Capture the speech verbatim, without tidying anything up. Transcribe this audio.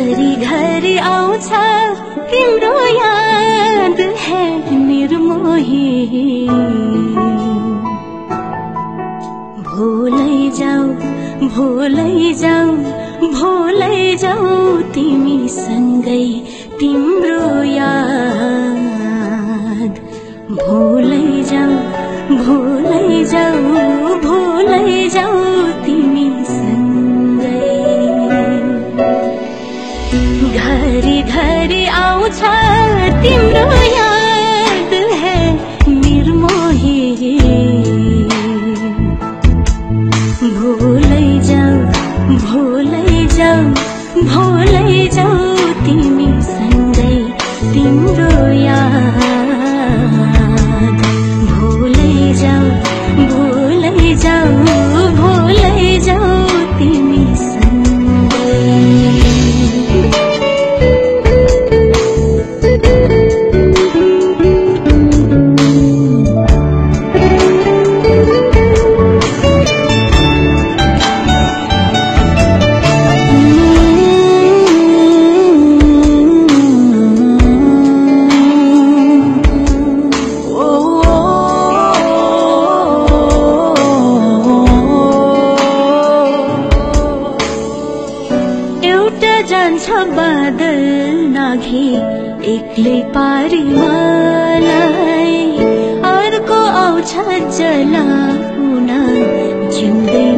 घरी घरी आउँछ तिम्रो याद है निर्मोही भोलै जाऊ भोलै जाऊ भोलै जाऊ तिमी सँगै तिम्रो याद भोलै जाऊ भोलै जाऊ भोलै जाऊ तिमी सँगै घरी घरी आउँछ तिम्रो याद है निर्मोही भोलै जाऊ भोलै जाऊ भोलै जाऊ तिमी सँगै तिम्रो याद भोलै जाऊ भोलै जाऊ भोलै जाऊ तिमी सँगै जान्छ बादल नाघी एक्लै पारी मलाई अर्को आउँछ जलाउन जिउँदै